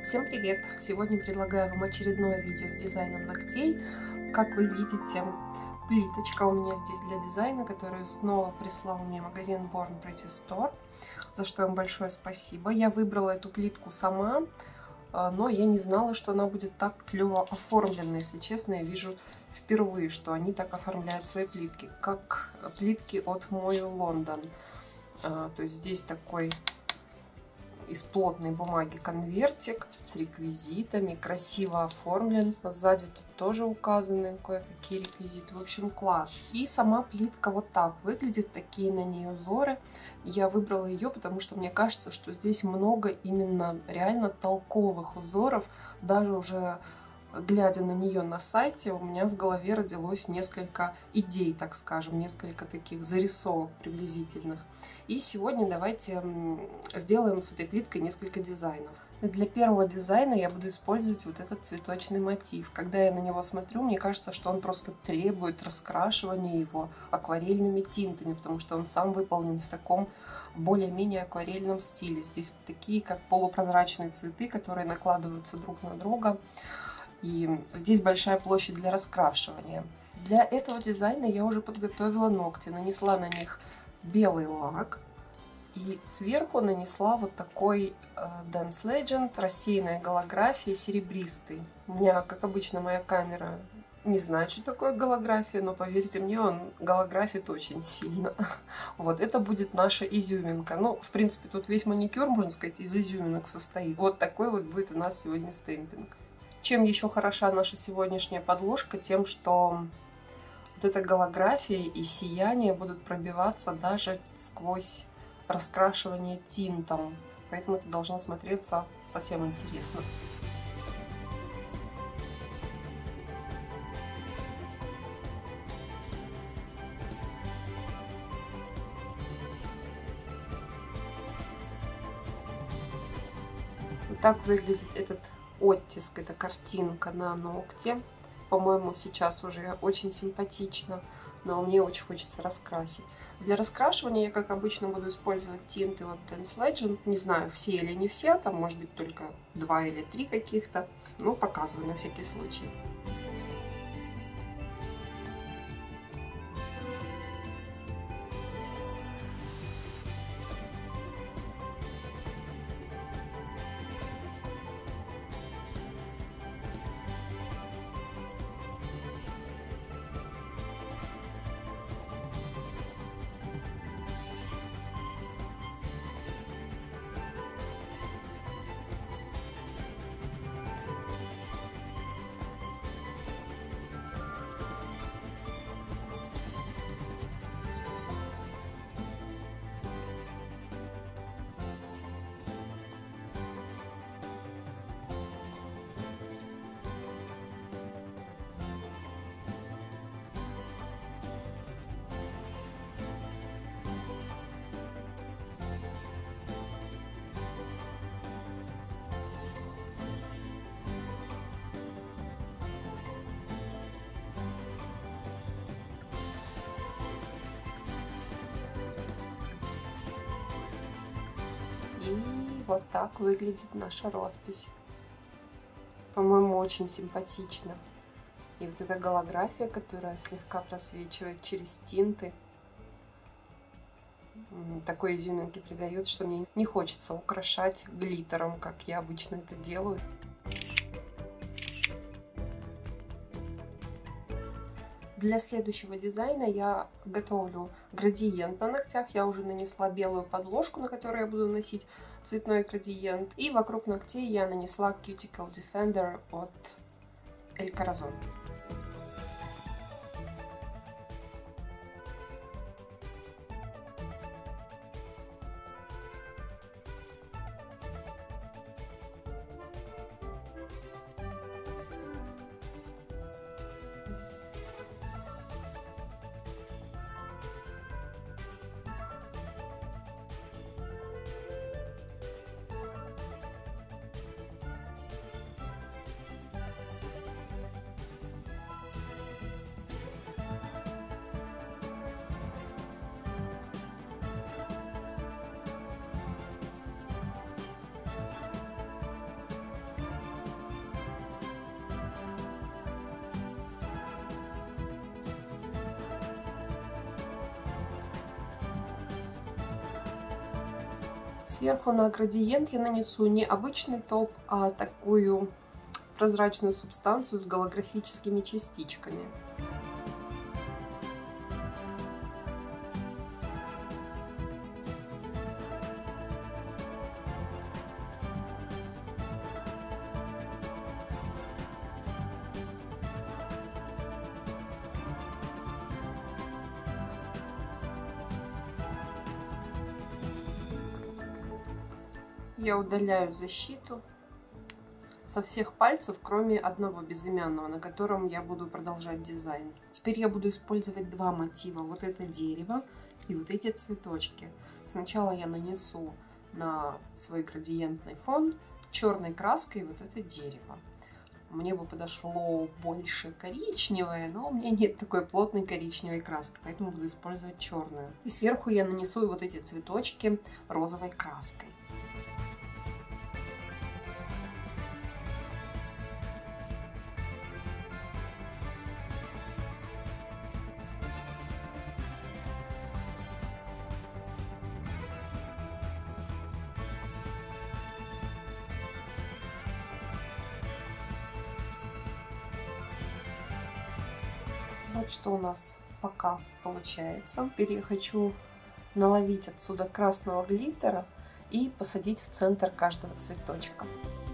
Всем привет! Сегодня предлагаю вам очередное видео с дизайном ногтей. Как вы видите, плиточка у меня здесь для дизайна, которую снова прислал мне магазин Born Pretty Store, за что им большое спасибо. Я выбрала эту плитку сама, но я не знала, что она будет так клево оформлена. Если честно, я вижу впервые, что они так оформляют свои плитки, как плитки от Moyo London. То есть здесь такой из плотной бумаги конвертик с реквизитами, красиво оформлен. Сзади тут тоже указаны кое-какие реквизиты. В общем, класс. И сама плитка вот так выглядит, такие на ней узоры. Я выбрала ее, потому что мне кажется, что здесь много именно реально толковых узоров. Даже уже глядя на нее на сайте, у меня в голове родилось несколько идей, так скажем, несколько таких зарисовок приблизительных. И сегодня давайте сделаем с этой плиткой несколько дизайнов. Для первого дизайна я буду использовать вот этот цветочный мотив. Когда я на него смотрю, мне кажется, что он просто требует раскрашивания его акварельными тинтами, потому что он сам выполнен в таком более-менее акварельном стиле. Здесь такие, как полупрозрачные цветы, которые накладываются друг на друга. И здесь большая площадь для раскрашивания. Для этого дизайна я уже подготовила ногти, нанесла на них белый лак и сверху нанесла вот такой Dance Legend рассеянной голографии серебристый. У меня, как обычно, моя камера не знает, что такое голография, но поверьте мне, он голографит очень сильно. Вот, это будет наша изюминка. Ну, в принципе, тут весь маникюр, можно сказать, из изюминок состоит. Вот такой вот будет у нас сегодня стемпинг. Чем еще хороша наша сегодняшняя подложка? Тем, что вот эта голография и сияние будут пробиваться даже сквозь раскрашивание тинтом. Поэтому это должно смотреться совсем интересно. Вот так выглядит этот оттиск, эта картинка на ногте. По-моему, сейчас уже очень симпатично, но мне очень хочется раскрасить. Для раскрашивания я, как обычно, буду использовать тинты от Dance Legend. Не знаю, все или не все, там может быть только 2 или 3 каких-то. Ну, показываю на всякий случай. И вот так выглядит наша роспись. По-моему, очень симпатично. И вот эта голография, которая слегка просвечивает через тинты, такой изюминки придает, что мне не хочется украшать глиттером, как я обычно это делаю. Для следующего дизайна я готовлю градиент на ногтях. Я уже нанесла белую подложку, на которой я буду наносить цветной градиент. И вокруг ногтей я нанесла Cuticle Defender от El Corazon. Сверху на градиент я нанесу не обычный топ, а такую прозрачную субстанцию с голографическими частичками. Я удаляю защиту со всех пальцев, кроме одного безымянного, на котором я буду продолжать дизайн. Теперь я буду использовать два мотива. Вот это дерево и вот эти цветочки. Сначала я нанесу на свой градиентный фон черной краской вот это дерево. Мне бы подошло больше коричневое, но у меня нет такой плотной коричневой краски, поэтому буду использовать черную. И сверху я нанесу вот эти цветочки розовой краской. Вот что у нас пока получается. Теперь я хочу наловить отсюда красного глиттера и посадить в центр каждого цветочка.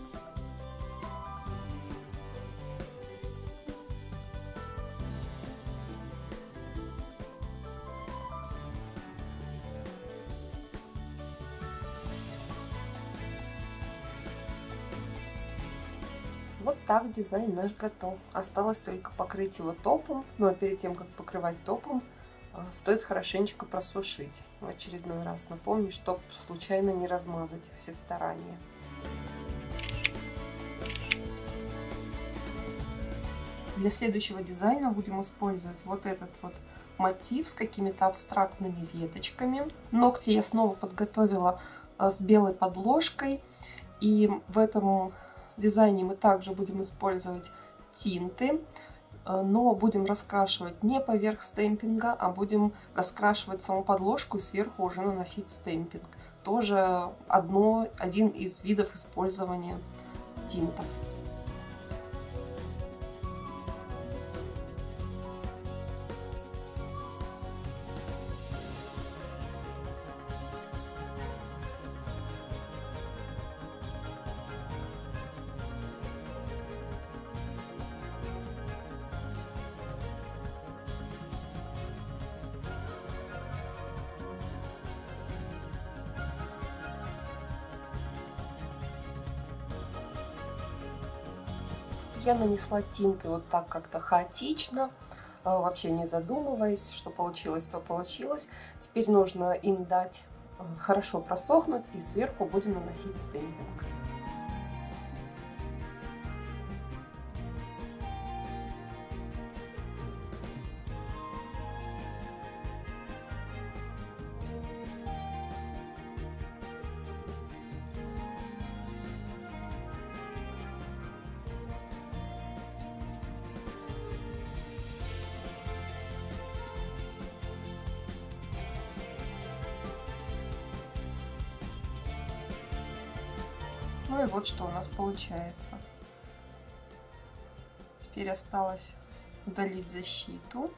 Вот так дизайн наш готов. Осталось только покрыть его топом. Но перед тем, как покрывать топом, стоит хорошенечко просушить. В очередной раз напомню, чтобы случайно не размазать все старания. Для следующего дизайна будем использовать вот этот вот мотив с какими-то абстрактными веточками. Ногти я снова подготовила с белой подложкой. И в этом дизайне мы также будем использовать тинты, но будем раскрашивать не поверх стемпинга, а будем раскрашивать саму подложку и сверху уже наносить стемпинг. Тоже один из видов использования тинтов. Я нанесла тинты вот так как-то хаотично, вообще не задумываясь, что получилось, то получилось. Теперь нужно им дать хорошо просохнуть, и сверху будем наносить стемпинг. Ну и вот что у нас получается. Теперь осталось удалить защиту.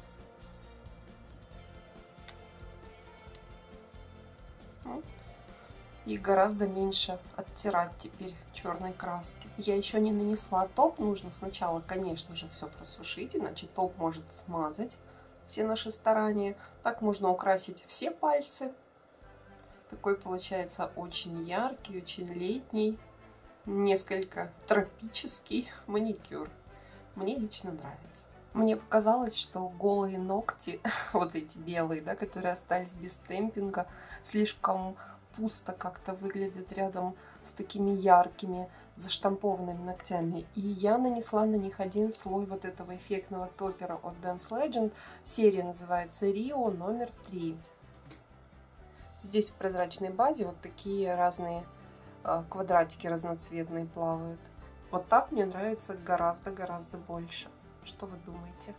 И гораздо меньше оттирать теперь черной краски. Я еще не нанесла топ. Нужно сначала, конечно же, все просушить, иначе топ может смазать все наши старания. Так можно украсить все пальцы. Такой получается очень яркий, очень летний, несколько тропический маникюр. Мне лично нравится. Мне показалось, что голые ногти, вот эти белые, да, которые остались без стемпинга, слишком пусто как-то выглядят рядом с такими яркими заштампованными ногтями. И я нанесла на них один слой вот этого эффектного топпера от Dance Legend. Серия называется Rio номер 3. Здесь в прозрачной базе вот такие разные квадратики разноцветные плавают. Вот так мне нравится гораздо больше. Что вы думаете?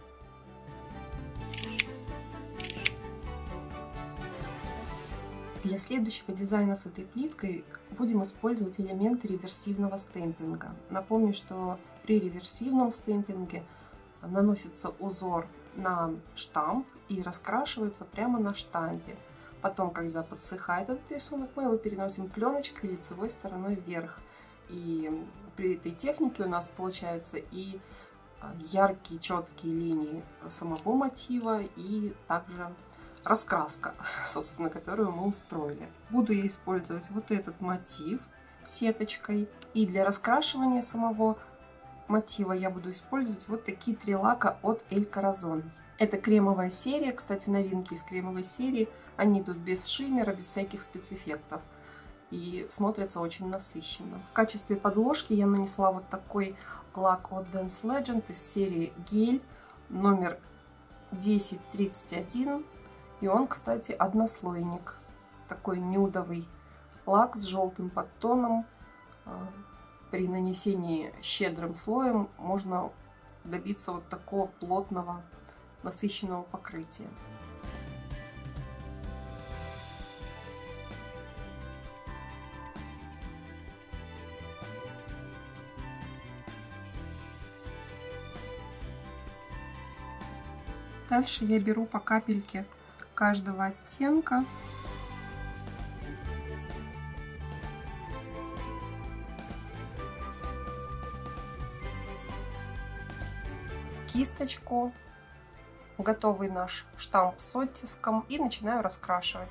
Для следующего дизайна с этой плиткой будем использовать элементы реверсивного стемпинга. Напомню, что при реверсивном стемпинге наносится узор на штамп и раскрашивается прямо на штампе. Потом, когда подсыхает этот рисунок, мы его переносим пленочкой лицевой стороной вверх. И при этой технике у нас получается и яркие, четкие линии самого мотива, и также раскраска, собственно, которую мы устроили. Буду я использовать вот этот мотив сеточкой. И для раскрашивания самого мотива я буду использовать вот такие 3 лака от El Corazon. Это кремовая серия, кстати, новинки из кремовой серии. Они идут без шиммера, без всяких спецэффектов. И смотрятся очень насыщенно. В качестве подложки я нанесла вот такой лак от Dance Legend из серии гель номер 1031. И он, кстати, однослойник. Такой нюдовый лак с желтым подтоном. При нанесении щедрым слоем можно добиться вот такого плотного, насыщенного покрытия. Дальше я беру по капельке каждого оттенка. Кисточку, готовый наш штамп с оттиском, и начинаю раскрашивать.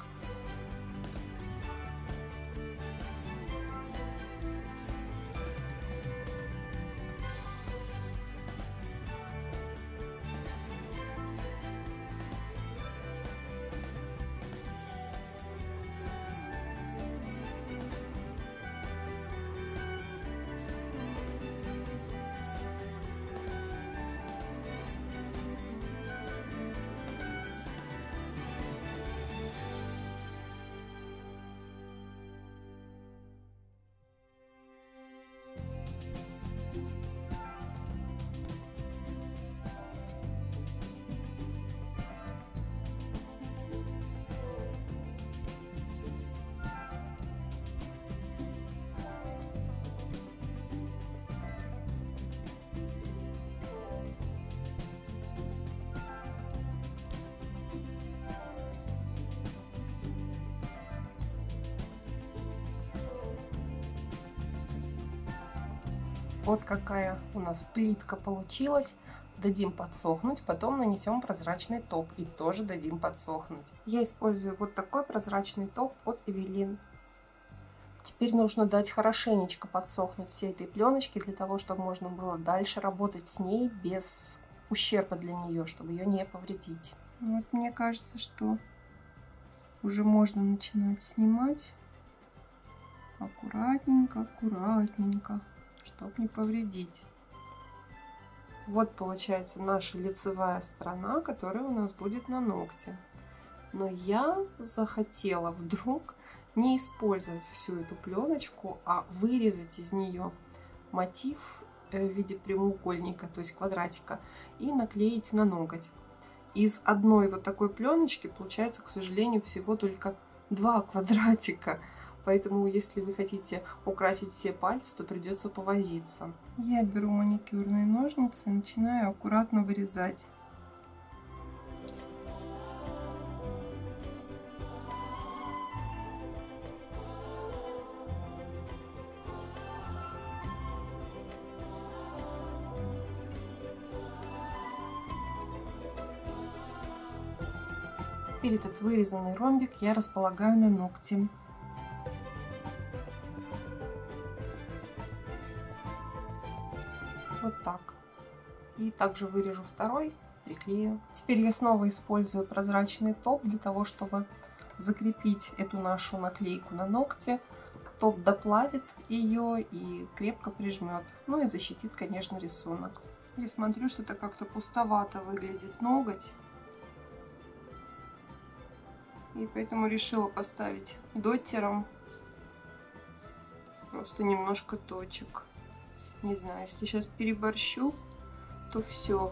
Вот какая у нас плитка получилась. Дадим подсохнуть, потом нанесем прозрачный топ и тоже дадим подсохнуть. Я использую вот такой прозрачный топ от Evelyn. Теперь нужно дать хорошенечко подсохнуть всей этой пленочке, для того, чтобы можно было дальше работать с ней без ущерба для нее, чтобы ее не повредить. Вот мне кажется, что уже можно начинать снимать аккуратненько, аккуратненько, чтобы не повредить. Вот получается наша лицевая сторона, которая у нас будет на ногте. Но я захотела вдруг не использовать всю эту пленочку, а вырезать из нее мотив в виде прямоугольника, то есть квадратика, и наклеить на ноготь. Из одной вот такой пленочки получается, к сожалению, всего только 2 квадратика. Поэтому, если вы хотите украсить все пальцы, то придется повозиться. Я беру маникюрные ножницы и начинаю аккуратно вырезать. Теперь этот вырезанный ромбик я располагаю на ногте. Вот так. И также вырежу второй, приклею. Теперь я снова использую прозрачный топ для того, чтобы закрепить эту нашу наклейку на ногте. Топ доплавит ее и крепко прижмет. Ну и защитит, конечно, рисунок. Я смотрю, что это как-то пустовато выглядит ноготь. И поэтому решила поставить доттером просто немножко точек. Не знаю, если сейчас переборщу, то все.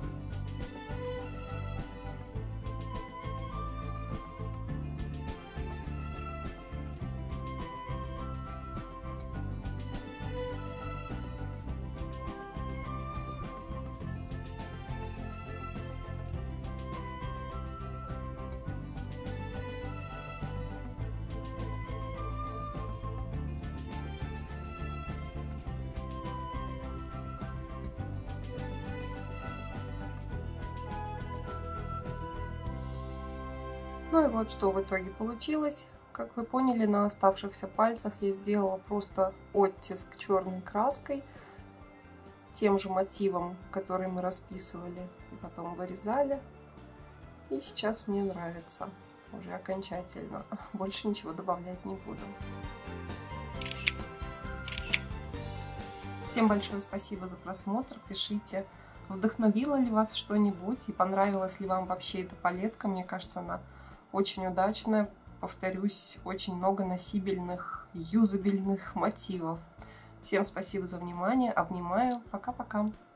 Ну и вот что в итоге получилось. Как вы поняли, на оставшихся пальцах я сделала просто оттиск черной краской тем же мотивом, который мы расписывали и потом вырезали. И сейчас мне нравится уже окончательно. Больше ничего добавлять не буду. Всем большое спасибо за просмотр. Пишите, вдохновило ли вас что-нибудь и понравилась ли вам вообще эта палетка. Мне кажется, она очень удачная. Повторюсь, очень много носибельных, юзабельных мотивов. Всем спасибо за внимание. Обнимаю. Пока-пока.